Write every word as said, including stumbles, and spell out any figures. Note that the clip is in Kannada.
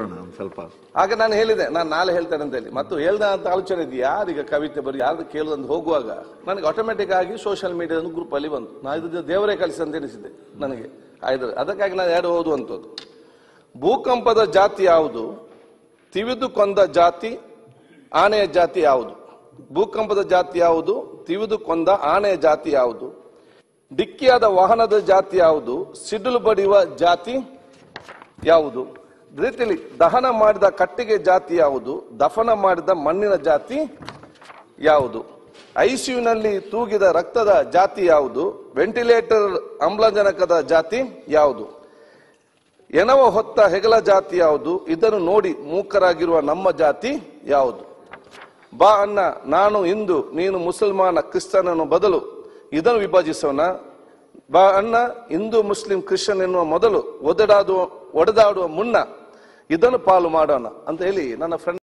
ಸ್ವಲ್ಪ ಹಾಗೆ ನಾನು ಹೇಳಿದೆ, ನಾನು ನಾಳೆ ಹೇಳ್ತೇನೆ ಅಂತ ಹೇಳಿ. ಮತ್ತು ಹೇಳ್ದ ಅಂತ ಆಲೋಚನೆ ಇದೆ, ಯಾರೀಗ ಕವಿತೆ ಬರೀ ಯಾರು ಕೇಳೋದಂತ ಹೋಗುವಾಗ ನನಗೆ ಆಟೋಮೆಟಿಕ್ ಆಗಿ ಸೋಷಿಯಲ್ ಮೀಡಿಯಾದ ಗ್ರೂಪ್ ಅಲ್ಲಿ ಬಂತು. ನಾ ಇದು ದೇವರೇ ಕಲಿಸಿ ಅಂತ ಎನಿಸಿದೆ ನನಗೆ. ಆಯ್ತು, ಅದಕ್ಕಾಗಿ ನಾನು ಯಾರು ಓದುವಂಥದ್ದು. ಭೂಕಂಪದ ಜಾತಿ ಯಾವುದು? ತಿವಿದು ಕೊಂದ ಜಾತಿ ಆನೆಯ ಜಾತಿ ಯಾವುದು? ಭೂಕಂಪದ ಜಾತಿ ಯಾವುದು? ತಿವಿದು ಕೊಂದ ಆನೆಯ ಜಾತಿ ಯಾವುದು? ಡಿಕ್ಕಿಯಾದ ವಾಹನದ ಜಾತಿ ಯಾವುದು? ಸಿಡಿಲು ಬಡಿಯುವ ಜಾತಿ ಯಾವುದು? ರೀತಿಯಲ್ಲಿ ದಹನ ಮಾಡಿದ ಕಟ್ಟಿಗೆ ಜಾತಿ ಯಾವುದು? ದಫನ ಮಾಡಿದ ಮಣ್ಣಿನ ಜಾತಿ ಯಾವುದು? ಐಸಿಯುನಲ್ಲಿ ತೂಗಿದ ರಕ್ತದ ಜಾತಿ ಯಾವುದು? ವೆಂಟಿಲೇಟರ್ ಆಮ್ಲಜನಕದ ಜಾತಿ ಯಾವುದು? ಎನವ ಹೊತ್ತ ಹೆಗಲ ಜಾತಿ ಯಾವುದು? ಇದನ್ನು ನೋಡಿ ಮೂಕರಾಗಿರುವ ನಮ್ಮ ಜಾತಿ ಯಾವುದು? ಬಾ ಅಣ್ಣ, ನಾನು ಹಿಂದೂ, ನೀನು ಮುಸಲ್ಮಾನ ಕ್ರಿಸ್ತನನ್ನು ಬದಲು ಇದನ್ನು ವಿಭಜಿಸೋಣ. ಬಾ ಅಣ್ಣ, ಹಿಂದೂ ಮುಸ್ಲಿಂ ಕ್ರಿಶ್ಚಿಯನ್ ಎನ್ನುವ ಮೊದಲು ಒಡೆದಾಡುವ ಒಡೆದಾಡುವ ಮುನ್ನ ಇದನ್ನು ಪಾಲು ಮಾಡೋಣ ಅಂತ ಹೇಳಿ ನನ್ನ ಫ್ರೆಂಡ್